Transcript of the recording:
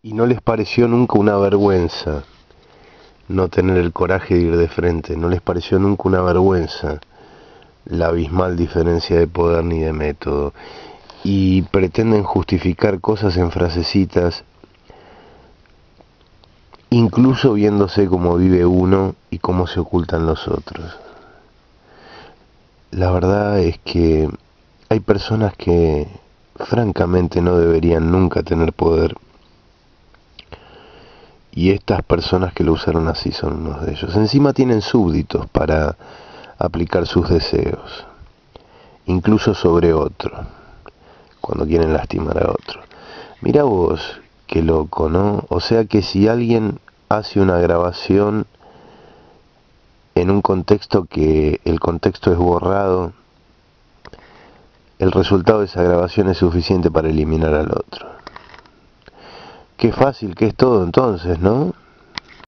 Y no les pareció nunca una vergüenza no tener el coraje de ir de frente, no les pareció nunca una vergüenza la abismal diferencia de poder ni de método. Y pretenden justificar cosas en frasecitas, incluso viéndose cómo vive uno y cómo se ocultan los otros. La verdad es que hay personas que francamente no deberían nunca tener poder, y estas personas que lo usaron así son unos de ellos. Encima tienen súbditos para aplicar sus deseos, incluso sobre otro, cuando quieren lastimar a otro. Mira vos, qué loco, ¿no? O sea que si alguien hace una grabación en un contexto que el contexto es borrado, el resultado de esa grabación es suficiente para eliminar al otro. Qué fácil que es todo entonces, ¿no?